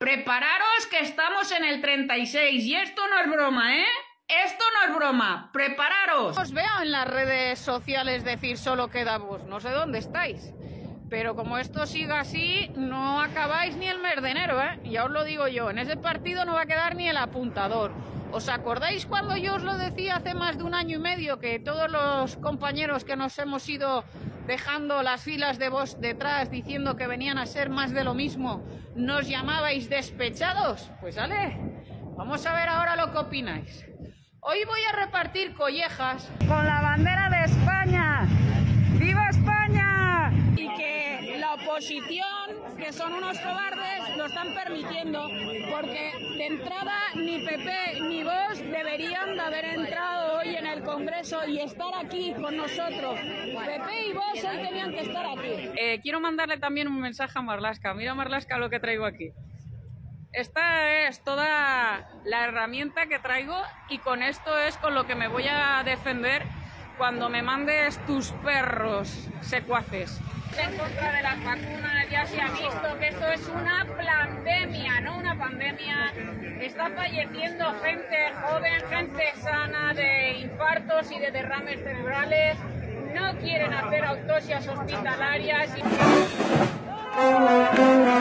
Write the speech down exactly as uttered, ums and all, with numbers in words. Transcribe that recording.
Prepararos que estamos en el treinta y seis y esto no es broma, ¿eh? Esto no es broma. ¡Prepararos! Os veo en las redes sociales decir solo queda vos. No sé dónde estáis. Pero como esto siga así, no acabáis ni el mes de enero, ¿eh? Ya os lo digo yo. En ese partido no va a quedar ni el apuntador. ¿Os acordáis cuando yo os lo decía hace más de un año y medio? Que todos los compañeros que nos hemos ido dejando las filas de Vox detrás diciendo que venían a ser más de lo mismo, ¿nos llamabais despechados? Pues vale, vamos a ver ahora lo que opináis. Hoy voy a repartir collejas con la bandera de España. ¡Viva España! Y que la oposición, que son unos cobardes, lo están permitiendo, porque de entrada ni P P ni Vox deberían de haber entrado hoy en el Congreso y estar aquí con nosotros. P P y Vox hoy tenían que estar aquí. Eh, quiero mandarle también un mensaje a Marlaska. Mira, Marlaska, lo que traigo aquí. Esta es toda la herramienta que traigo y con esto es con lo que me voy a defender cuando me mandes tus perros secuaces. En contra de las vacunas ya se ha visto que esto es una pandemia, no una pandemia. Está falleciendo gente joven, gente sana de infartos y de derrames cerebrales. No quieren hacer autopsias hospitalarias. Y...